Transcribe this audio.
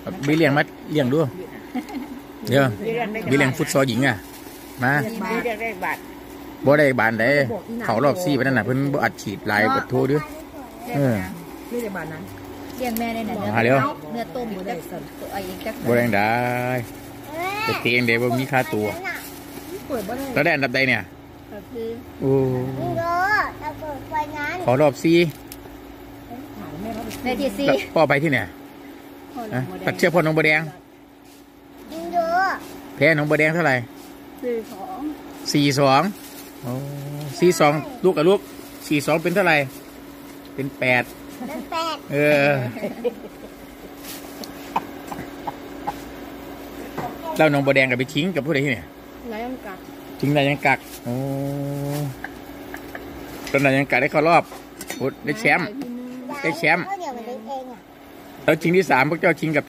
บีเลี้ยงมาเลี้ยงดูเดี๋ยวบีเลี้ยงฟุตซอลหญิงอ่ะมาบีเลี้ยงได้บาทบ่ได้บานได้เขารอบซี่ไปนั่นน่ะเพิ่นบ่อัดฉีดลายกดโทษด้วยไม่ได้บาทนั้นเลี้ยงแม่ได้น่ะเนื้อต้มอยู่ได้ตัวไอ้จักบ่ได้ได้แต่เตียงเดี๋ยวมีค่าตัวแล้วได้อันดับใดเนี่ยโอ้ขอรอบซี่แม่ที่ซี่พ่อไปที่เนี่ยตัดเชือกพ่อน้องบัวแดงแพ้น้องบัวแดงเท่าไหร่42โอ้42ลูกกับลูก42เป็นเท่าไหร่เป็น8แล้วน้องบัวแดงกับไปทิ้งกับผู้ใดที่เนี่ยทิ้งอะไรยังกักโอ้ตอนนั้นยังกักได้เข้ารอบได้แชมป์แล้วชิงที่3พวกเจ้าชิงกับ